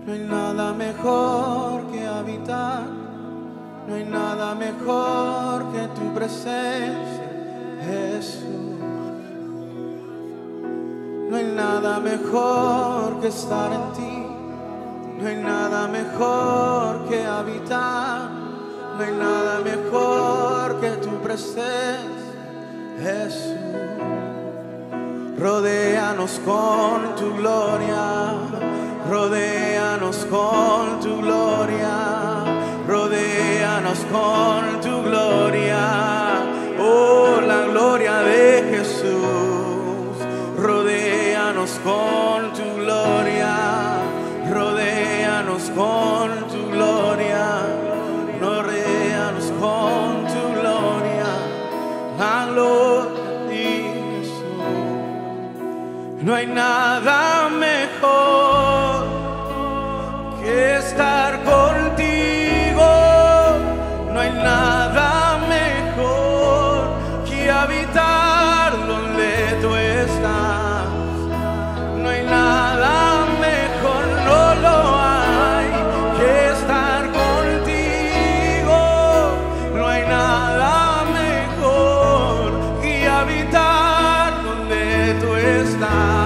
No hay nada mejor que habitar, no hay nada mejor que tu presencia, Jesús. No hay nada mejor que estar en ti, no hay nada mejor que habitar, no hay nada mejor que tu presencia, Jesús. Rodéanos con tu gloria, rodéanos con tu gloria, rodéanos con tu gloria, oh la gloria de Jesús. Rodéanos con tu gloria, rodéanos con tu gloria, rodéanos con tu gloria, la gloria de Jesús. No hay nada mejor que estar contigo, no hay nada mejor que habitar donde tú estás, no hay nada mejor, no lo hay, que estar contigo, no hay nada mejor que habitar donde tú estás.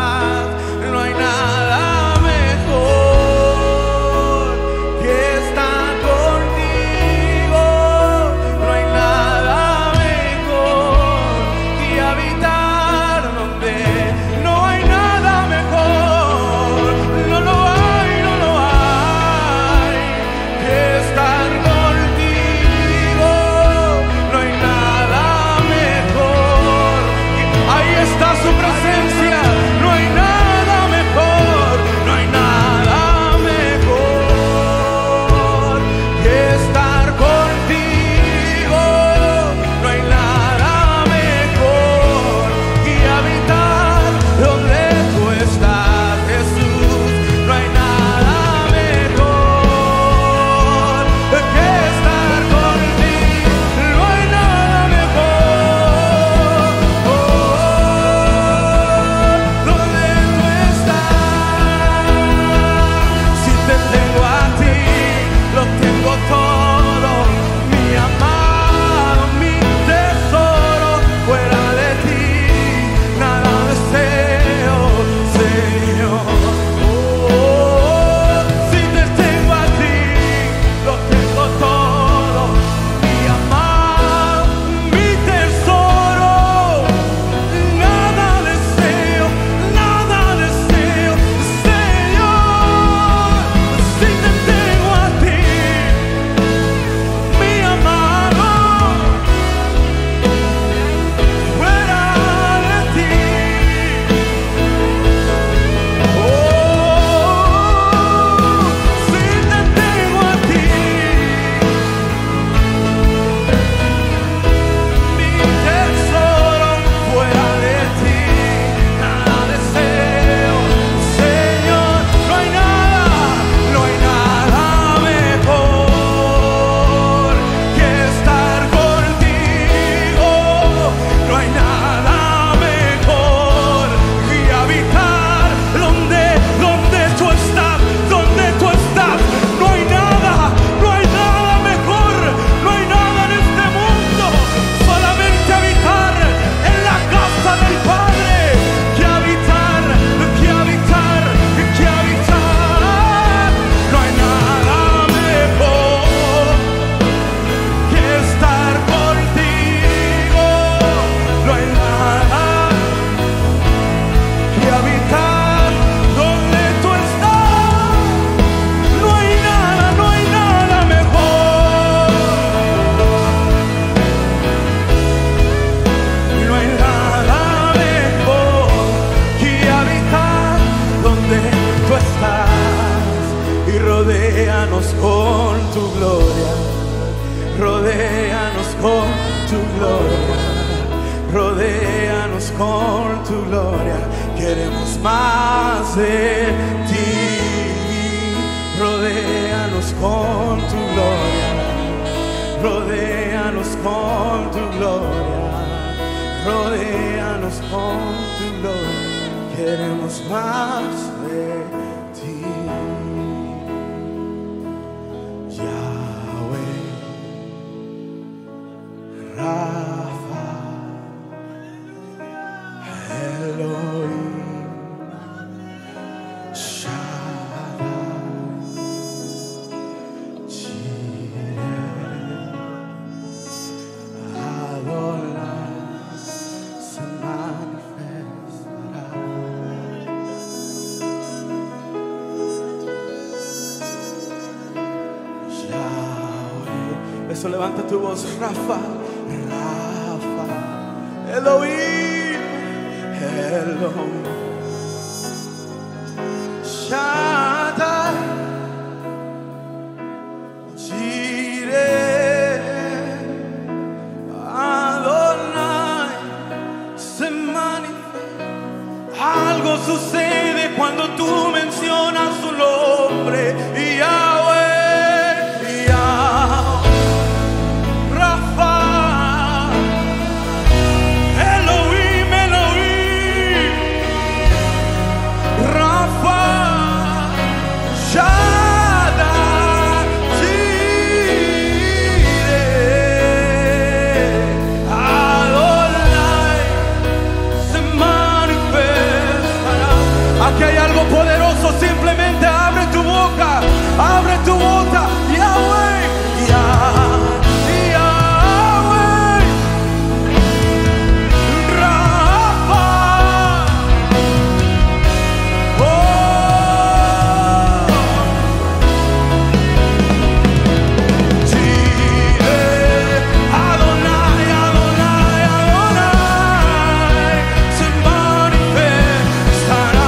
Rodéanos con tu gloria, rodéanos con tu gloria, rodéanos con tu gloria. Queremos más de ti. Rodéanos con tu gloria, rodéanos con tu gloria, rodéanos con tu gloria. Queremos más de ti. eso levanta tu voz. Rafa, Rafa, Elohim, Elohim, Shaddai, Jireh, Adonai, se manifiesta. Algo sucede cuando tú mencionas su nombre. Yahweh, Yahweh, Rafa, Elohim, Elohim, Rafa, Shaddai, Jireh, Adonai, se manifestará. Aquí hay algo poderoso. Simplemente abre tu boca, abre tu boca. Yahweh, Yahweh, Rafa, oh, Jireh, Adonai, Adonai, Adonai, se manifestará.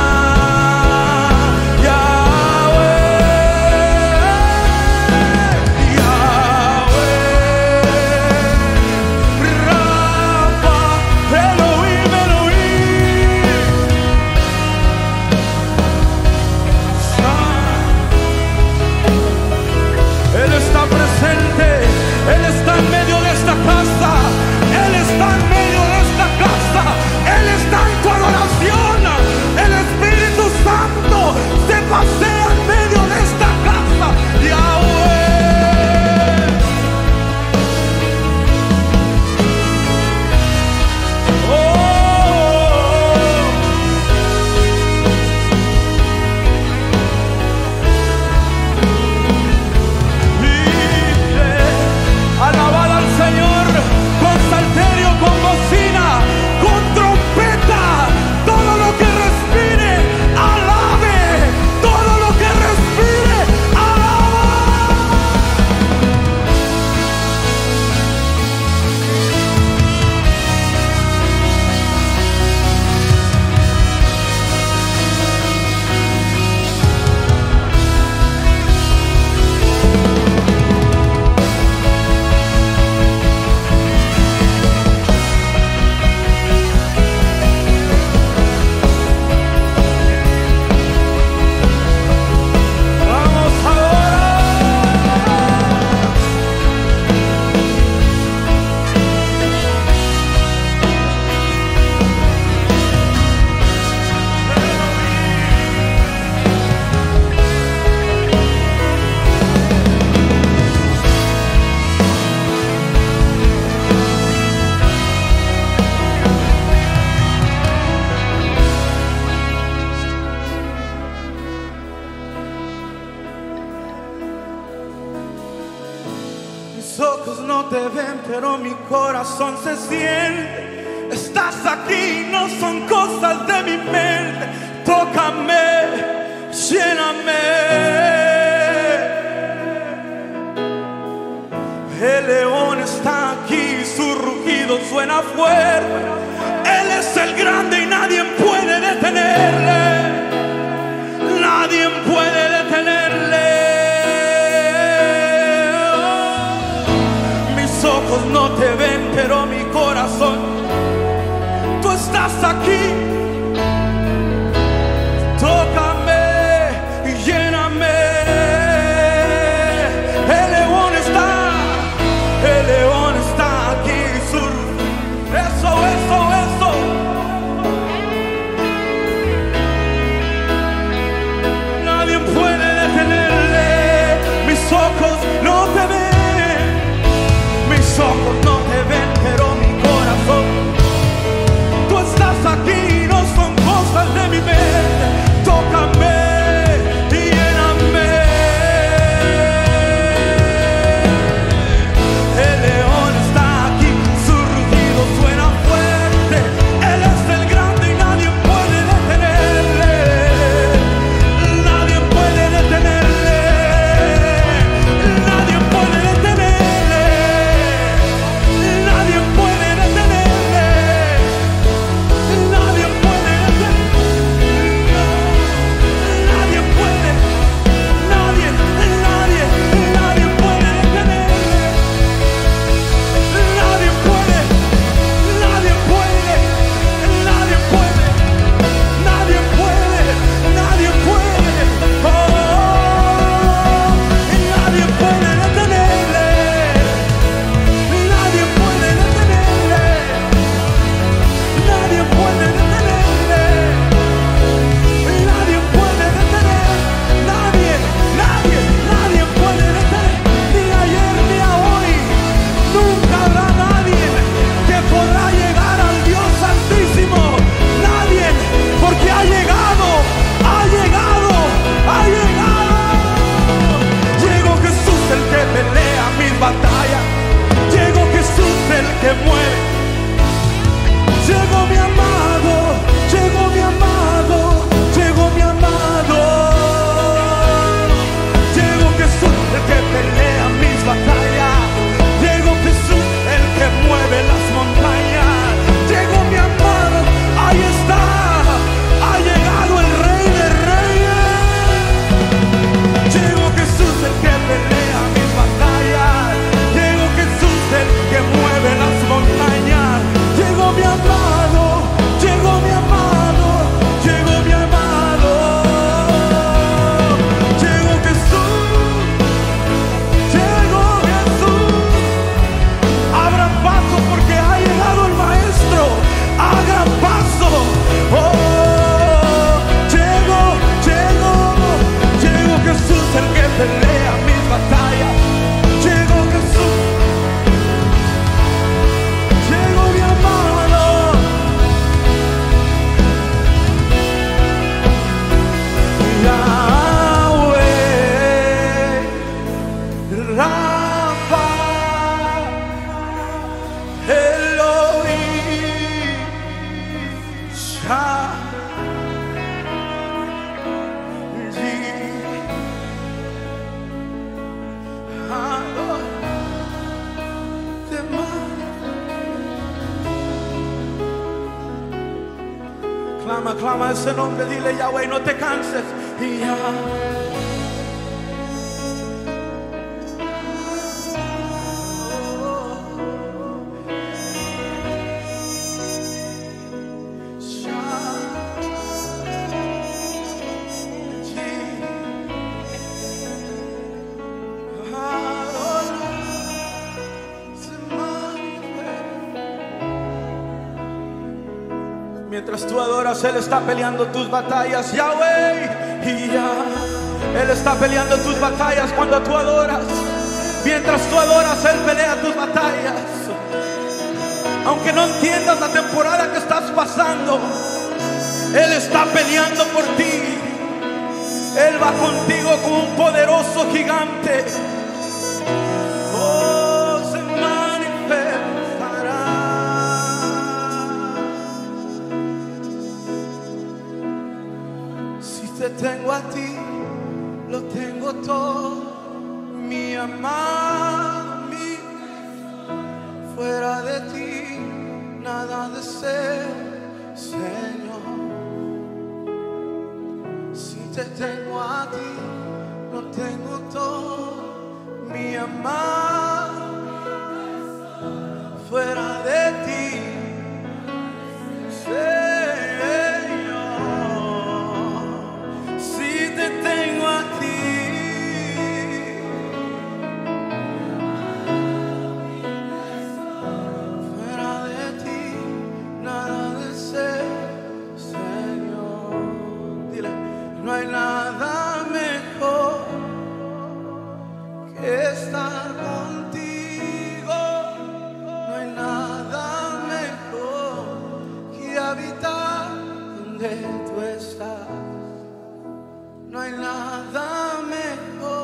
Él está presente, Él está en medio de esta casa, Él está en medio de esta casa, Él está en tu adoración. El Espíritu Santo se pasea en medio de esta casa. Yahweh, oh, alabad al Señor con salterio, con bocina, con trompeta. Todo lo que respire, alabe. Todo lo que respire, alaba. Vamos ahora. Mis ojos no te ven, pero mi corazón se siente. Estás aquí, no son cosas de mi mente. Tócame, lléname. El león está aquí, su rugido suena fuerte. Él es el grande y nadie puede detenerle. Nadie puede detenerle. Mis ojos no te ven, pero mi corazón. Tú estás aquí. Tócame y lléname. El león está aquí. Eso. Nadie puede detenerle. Mis ojos no te ven. Mis ojos no te ven, pero mi corazón. Tú estás aquí, no son cosas de mi mente. Tócame y lléname. El león está aquí, su rugido suena fuerte. Él es el grande y nadie puede detenerle. Nadie puede detenerle. Nadie puede detenerle. Clama ese nombre, dile Yahweh, no te canses. Y ya. Mientras tú adoras, Él está peleando tus batallas, Yahweh. Y ya, Él está peleando tus batallas cuando tú adoras. Mientras tú adoras, Él pelea tus batallas. Aunque no entiendas la temporada que estás pasando, Él está peleando por ti. Él va contigo como un poderoso gigante. Oh, se manifestará. Si te tengo a ti, lo tengo todo, mi amado, mi. Fuera de ti, nada deseo, Señor. Si te tengo a ti, lo tengo todo, mi amado. Fuera de ti, Señor. Si te tengo a ti, fuera de ti, nada deseo, Señor. Dile, no hay nada mejor que estar contigo. No hay nada mejor que habitar donde tú estás. No hay nada mejor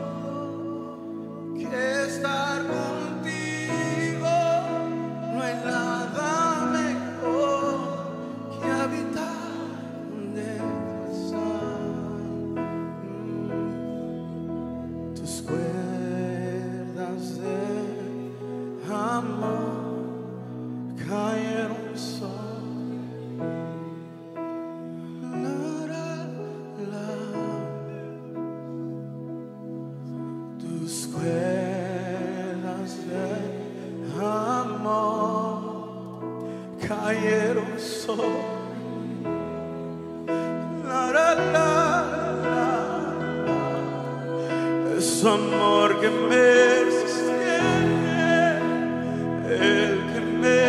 que estar contigo. No hay nada mejor que habitar donde tú estás. Tus cuerdas de amor cayeron sobre tus cuerdas de amor cayeron sobre es amor que me sostiene, el que me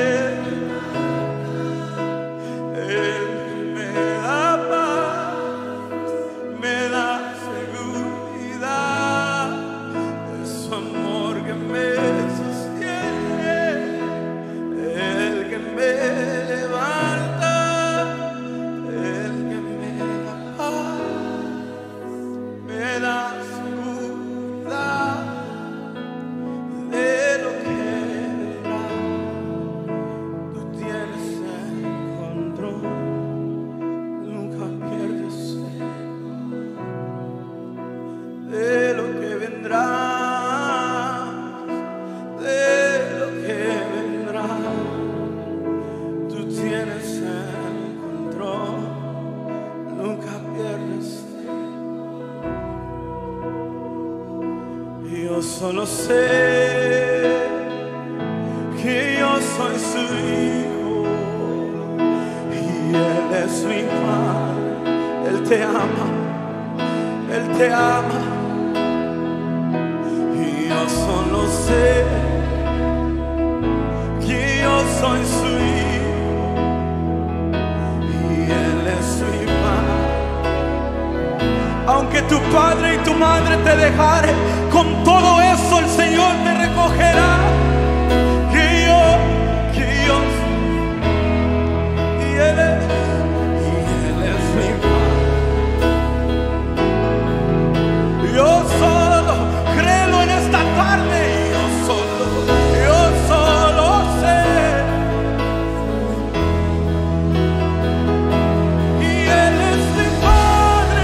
da paz, me da seguridad. Es amor que me sostiene, el que me levanta, el que me da paz, me da seguridad de lo que vendrá. Tú tienes el control, nunca pierdes de lo que vendrá, de lo que vendrá. Tú tienes el control, nunca pierdes. Yo solo sé que yo soy su hijo y Él es mi padre. Él te ama, Él te ama. Y yo solo sé que yo soy su hijo y Él es mi padre. Aunque tu padre y tu madre te dejaren, con todo eso el Señor te recogerá. Que yo y Él es mi Padre. Yo solo creo en esta tarde. Yo solo sé. Y Él es mi Padre.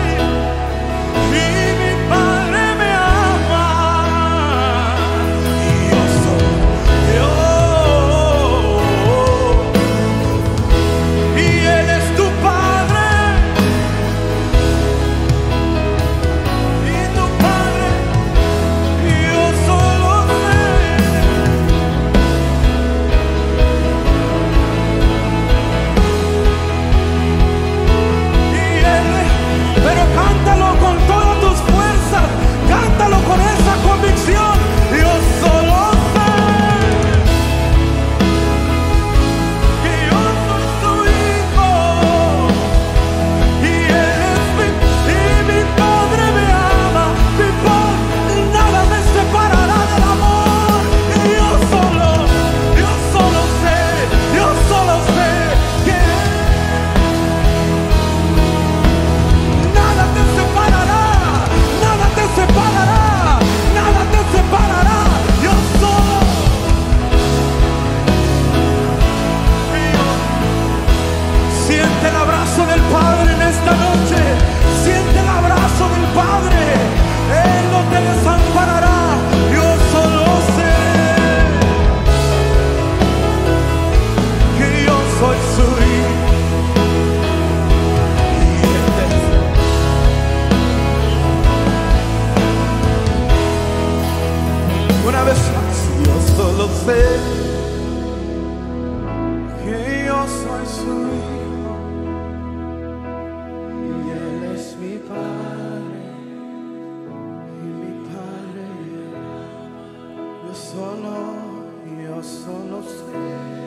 Y mi Padre me ama. Y yo solo yo solo sé